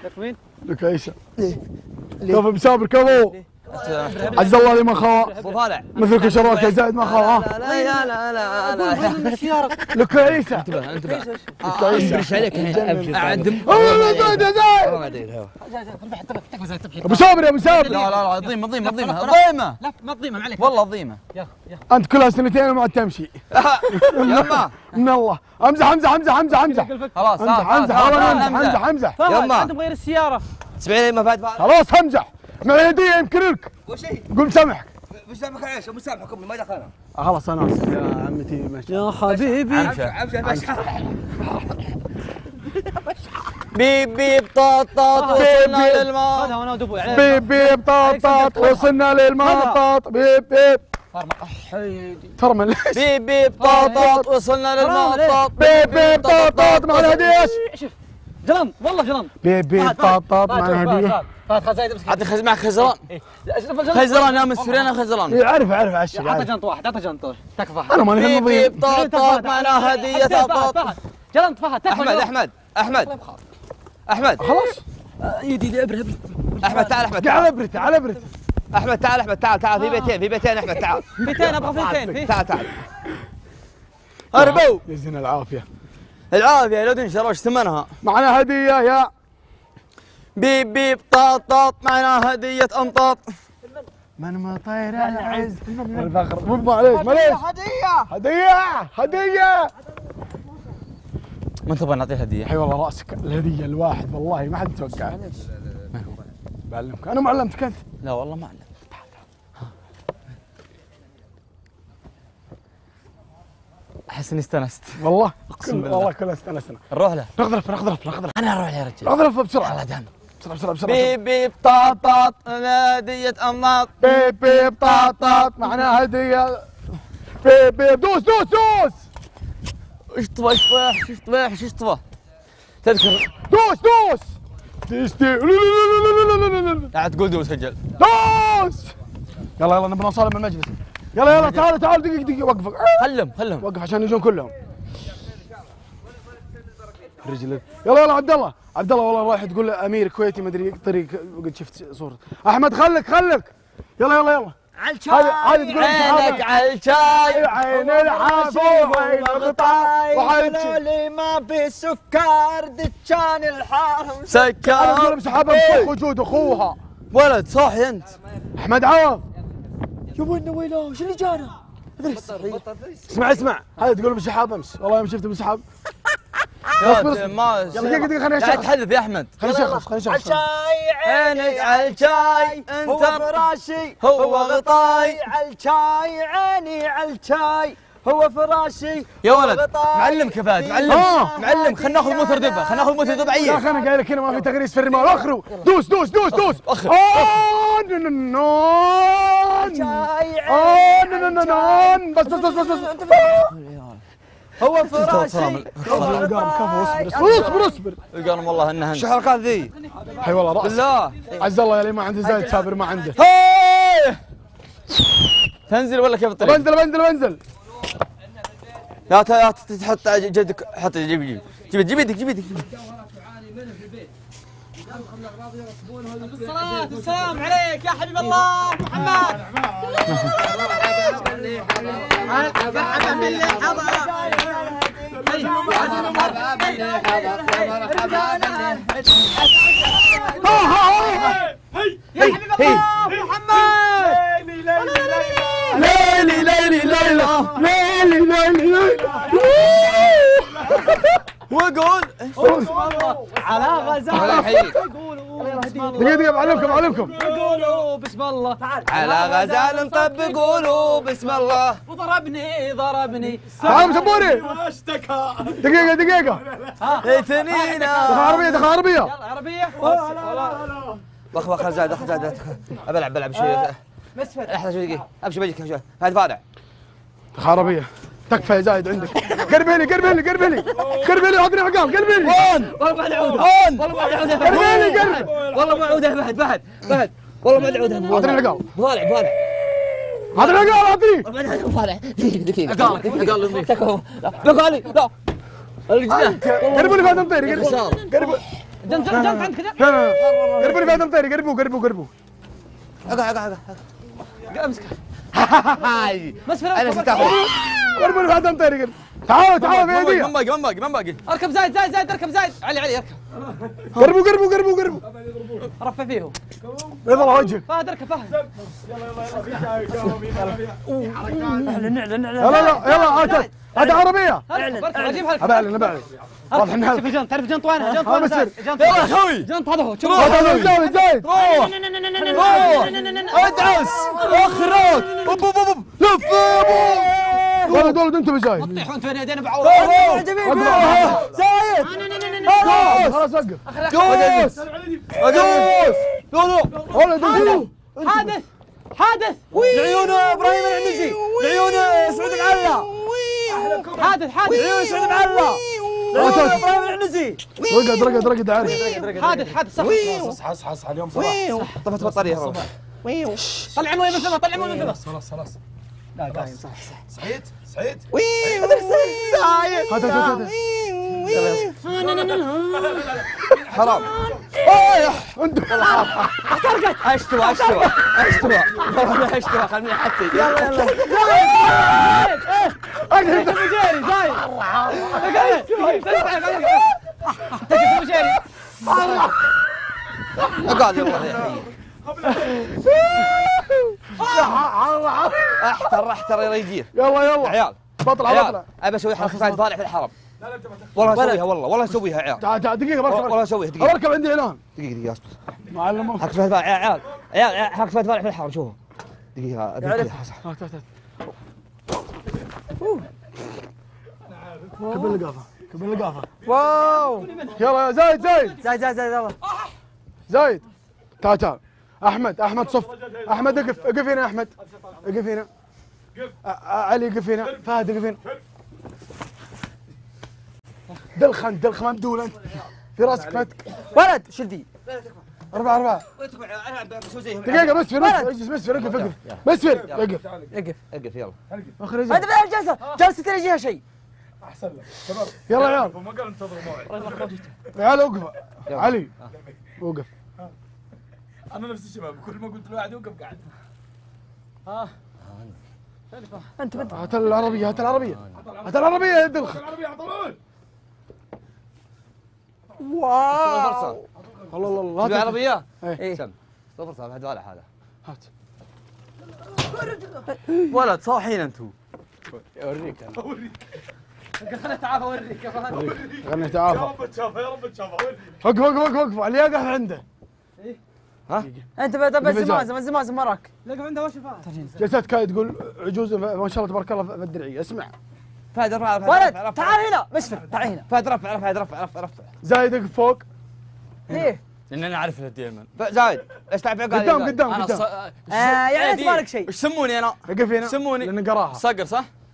لك مين؟ لك عيسى. كفو مسابر كفو. عز الله لمن خوا. ابو طالع مثلك شراك يا زايد ما خوا. لا لا لا لا لك عيسى. انتبه انتبه لك عيسى. امشي عليك اعدم زايد يا زايد. ابو سابر يا ابو سابر. لا لا ضيمه ضيمه ضيمه ضيمه لا ما تضيمه ما عليك والله ضيمه. يلا يلا انت كلها سنتين وما عاد تمشي. يما من الله. امزح امزح امزح امزح امزح. خلاص امزح امزح والله امزح امزح. يما انت مغير السياره. تسمعين ما فات خلاص امزح. معي هديه يمكن لك. وش هي؟ قول مسامحك. مسامحك ايش؟ مسامحكم ما دخلنا. خلاص انا اسف يا عمتي ماشي. يا حبيبي امشي بيب بيب طاط طاط وصلنا للماء. هذا وانا ودبوي عليه. بيب بيب طاط طاط وصلنا للمطاط. بيب بيب ترمى ليش؟ بيب بيب طاط طاط وصلنا للمطاط. بيب بيب طاط طاط معنا هديه. شوف جلن والله جلن. بيب بيب طاط طاط معنا هديه. فهد زايد امسك. عاد معك خزران. خزران يا مسفرين خزران. إيه عارف عارف عشان. اعطى جنط واحد اعطى جنط تكفى. انا ماني بيب هالنظيم. بيب طاط طاط معنا هديه طاط. جلنت فهد تكفى. احمد احمد خلاص. يدي ابره احمد تعال احمد على تعال برتي على برتي. احمد تعال احمد تعال في بيتين احمد تعال 200 ابغى 200 تعال هربوا. يزن العافيه. العافيه لو تنشر وش ثمنها؟ معنا هديه يا بيب بيب طاط طاط معنا هديه انطاط. من مطير العز الفخر. مو معليش معليش. هديه ما تبغى نعطيه هديه؟ حي والله راسك الهديه الواحد والله ما حد توقع. بعلمك انا معلمتك انت. لا والله ما علم. احس اني استانست والله أقسم بالله. والله كلها استانسنا. نروح له. نغذرف انا اروح له يا رجال. اغذرف بسرعه. الله دام. بسرعه بيب بيب طاط طاط هديه انطاط. بيب بيب طاط طاط معنا هديه. بيب بيب دوس ايش تبغى تذكر دوس تيستي قاعد تقول دوس سجل. دوس. يلا نبي نوصل من المجلس. يلا تعال دقيقة وقف. خلهم وقف عشان يجون كلهم. رجلك. يلا عبد الله والله رايح تقول امير كويتي مدري طريق قد شفت صورته. احمد خلك. يلا عينك على الشاي عين الحافظ وين الغطاء قالوا لي ما في سكر دكان الحارم انا سكر. اقول مسحبه بسوق وجود اخوها. ولد صاحي انت. احمد عوض يا ويلنا ويلاه شو اللي جانا؟ اسمع هذا تقول بسحاب امس والله ما شفت بسحاب. اصبر ما دقيقة خليني لا تحدث يا احمد. خليني اشخص الشاي عينك على الشاي انت فراشي هو غطاي على الشاي عيني على الشاي هو فراشي يا ولد غطاي. معلم كفاءات معلم خلينا ناخذ موتر دبه يا اخي انا قايل لك هنا ما في تغريس في الرمال. اخروا دوس اخر بس هو فراشي اصبر القرن والله انها شو حركات ذي؟ حي والله راس بالله عز الله يا اللي ما عنده زايد سابر ما عنده. تنزل ولا كيف الطريق؟ بنزل لا تحط جدك حط جيب يدك الصلاة والسلام عليك يا حبيب الله محمد. مرحبا باللي حضر. يا حبيب الله محمد. ليلي وقول على غزال دقيقة بعلمكم قولوا بسم الله. على غزال نطبق قولوا بسم الله. وضربني تعال مسبوري دقيقة ايتنينا دخل عربية يلا عربية. بخ زاد بلعب شوي. لحظة شوي دقيقة امشي بجيك شوي هاي فارع. دخل عربية تكفى يا زايد عندك. قربيلي عطني عقال قربيلي. والله ما عودها والله ما عودها فهد والله ما عودها. عطني عقال فالع عطني عقال عطني. فالع دقيقة عقال نظيف. بقالي لا قربوني فهد مطيري قربوني جنب عندك جنب. قربوا لي فهد المطيري، قربوا. اقعد امسك هاي مسفر. انا ستاخذ قربوا لي فهد المطيري. تعالوا في هديه. من باقي اركب زايد اركب زايد. علي اركب. قربوا. رفع فيه. بيض الله وجهك. فهد اركب فهد. يلا هذا عربيه. اجيب واضح انها شوف الجنط. تعرف جنط وين؟ جنط هذا مسير. يلا خوي جنط هذا هو. شوف هذا زايد. ادعس اخرج. لف ولد انتم بزايد. طيحوا انت بين يدينا بعوض. زايد خلاص وقف. دوس ولد حادث لعيون ابراهيم العنزي، لعيون سعود العلا، حادث لعيون سعود العلا، لعيون ابراهيم العنزي. رقد عارف. حادث صح. حص اليوم صح. طفت بطاريه. طلع مويه من فمه. خلاص. لا قايم صح. سعيد. زايد هذا حرام. انت اشتوى والله اشتوى. خليني احسي. يلا مجيري زايد. اقعد يلا. احتر يا رجال. يلا عيال بطلع. ابى اسوي حركه فهد فالح في الحرم. والله اسويها والله اسويها عيال. تعال دقيقه والله اسويها دقيقه. بركب عندي هنا. دقيقه اصبر. معلم حركه فهد فالح عيال حركه فهد فالح في الحرم. شوفوا دقيقه. كبل القافه. واو. يلا زايد يلا. زايد. تعال احمد صف. احمد اقف هنا. احمد اقف هنا. علي اقف هنا. فهد اقف هنا. دلخن مبدول انت في راسك فتك. ولد شدي. 4 دقيقة. مسفر اقف. مسفر اقف يلا. اخرج. انت بدأ جلسة ترى يجيها شيء. احسن لك. يلا يا عيال اوقف. علي اوقف. انا نفس الشباب كل ما قلت لواحد يوقف قاعد. انت هات العربية يا دلخن. واو. الله تبي عربية؟ ايه سم. صفر صفر هذا ولا هذا. هات. ولد صاحين انتم. اوريك خليني تعافى اوريك يا فهد. خليني تعافى. يا رب تشافى. وقف علي يقف عنده. ها؟ انت بس زمازم وراك. لقوا عنده وش فهد. جلسات كاي تقول عجوز ما شاء الله تبارك الله في الدرعيه. اسمع فهد رفع ولد تعال هنا مسفر تعال هنا. فهد رفع. زايد اقف فوق. ايه لان انا اعرف الديمن. زايد ايش تعرف قدام يعني انت مالك شيء. ايش يسموني انا؟ اقف هنا يسموني لان قراها. صقر صح؟